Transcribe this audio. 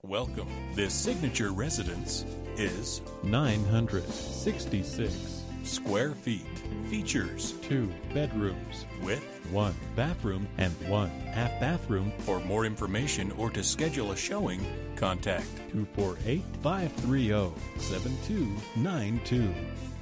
Welcome. This signature residence is 966 square feet. Features 2 bedrooms with 1 bathroom and 1 half bathroom. For more information or to schedule a showing, contact 248-530-7292.